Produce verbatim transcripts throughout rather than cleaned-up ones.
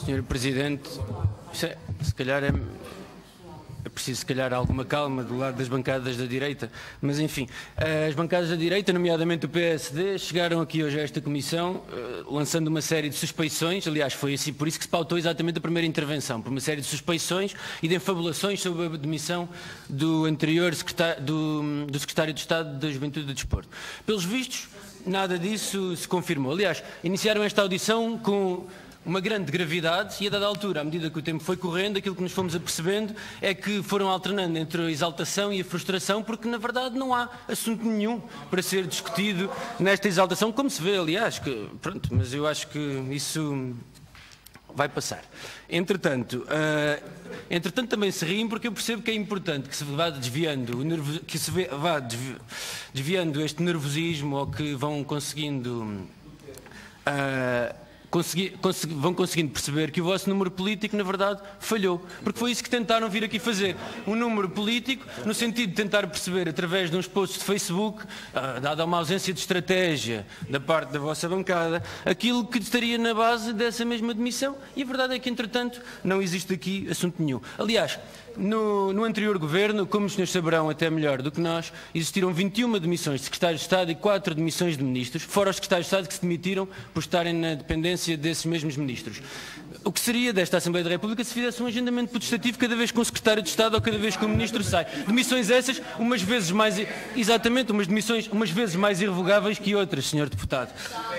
senhor Presidente, se, se calhar é, é preciso, se calhar, alguma calma do lado das bancadas da direita, mas enfim, as bancadas da direita, nomeadamente o P S D, chegaram aqui hoje a esta comissão lançando uma série de suspeições. Aliás, foi assim, por isso que se pautou exatamente a primeira intervenção, por uma série de suspeições e de enfabulações sobre a demissão do anterior secretário, do, do secretário de Estado da Juventude e do Desporto. Pelos vistos, nada disso se confirmou. Aliás, iniciaram esta audição com uma grande gravidade e, a dada altura, à medida que o tempo foi correndo, aquilo que nos fomos apercebendo é que foram alternando entre a exaltação e a frustração, porque, na verdade, não há assunto nenhum para ser discutido nesta exaltação, como se vê, aliás, que, pronto, mas eu acho que isso vai passar. Entretanto, uh, entretanto também se riem, porque eu percebo que é importante que se vá desviando, o nervo, que se vá desviando este nervosismo, ou que vão conseguindo... Uh, Consegui, consegui, vão conseguindo perceber que o vosso número político, na verdade, falhou. Porque foi isso que tentaram vir aqui fazer. Um número político, no sentido de tentar perceber, através de uns posts de Facebook, uh, dada uma ausência de estratégia da parte da vossa bancada, aquilo que estaria na base dessa mesma demissão. E a verdade é que, entretanto, não existe aqui assunto nenhum. Aliás, no, no anterior governo, como os senhores saberão até melhor do que nós, existiram vinte e uma demissões de secretários de Estado e quatro demissões de ministros, fora os secretários de Estado que se demitiram por estarem na dependência desses mesmos ministros. O que seria desta Assembleia da República se fizesse um agendamento protestativo cada vez que um secretário de Estado ou cada vez que um ministro sai? Demissões essas, umas vezes mais... Exatamente, umas demissões umas vezes mais irrevogáveis que outras, senhor Deputado.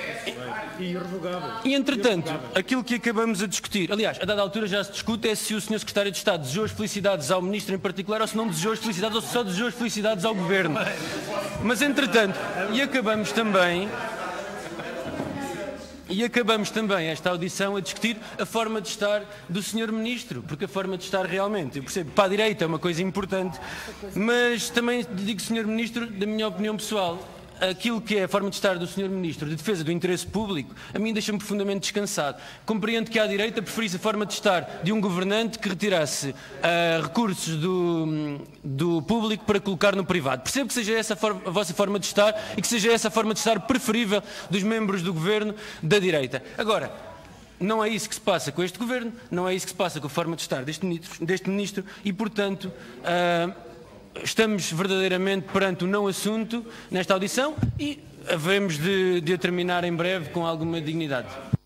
E, entretanto, aquilo que acabamos a discutir, aliás, a dada altura já se discute é se o senhor Secretário de Estado desejou as felicidades ao Ministro em particular ou se não desejou as felicidades ou se só desejou as felicidades ao Governo. Mas, entretanto, e acabamos também... E acabamos também esta audição a discutir a forma de estar do senhor Ministro, porque a forma de estar realmente, eu percebo, para a direita é uma coisa importante, mas também digo, senhor Ministro, da minha opinião pessoal, aquilo que é a forma de estar do senhor Ministro de Defesa do Interesse Público, a mim deixa-me profundamente descansado. Compreendo que à direita preferisse a forma de estar de um governante que retirasse uh, recursos do, do público para colocar no privado. Percebo que seja essa a, forma, a vossa forma de estar e que seja essa a forma de estar preferível dos membros do governo da direita. Agora, não é isso que se passa com este governo, não é isso que se passa com a forma de estar deste ministro, deste ministro e, portanto... Uh, estamos verdadeiramente perante o não assunto nesta audição e havemos de, de a terminar em breve com alguma dignidade.